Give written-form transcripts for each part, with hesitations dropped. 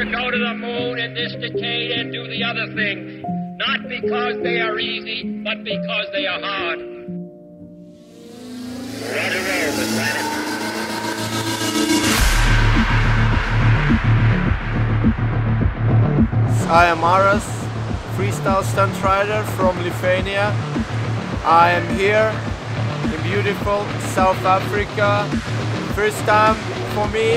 to go to the moon in this decade and do the other things, not because they are easy, but because they are hard. Roger, roll, Miss Planet. I am Aras, freestyle stunt rider from Lithuania. I am here in beautiful South Africa. First time for me.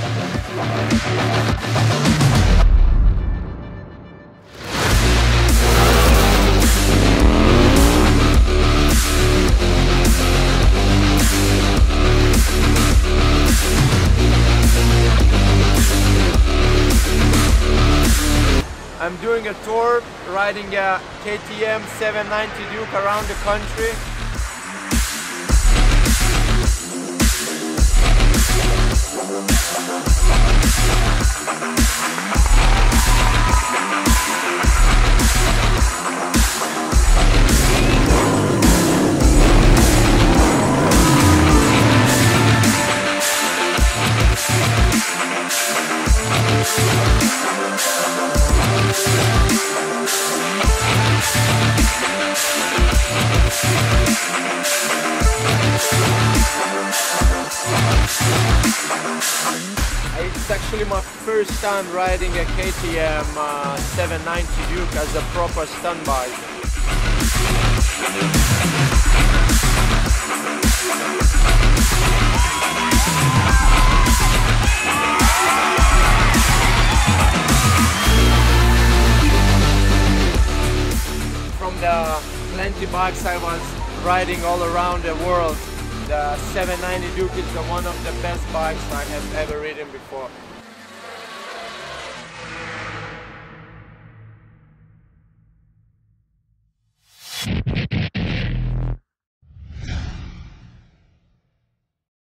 I'm doing a tour, riding a KTM 790 Duke around the country. It's actually my first time riding a KTM 790 Duke as a proper stunt bike. From the plenty bikes I was riding all around the world, the 790 Duke is one of the best bikes I have ever ridden before.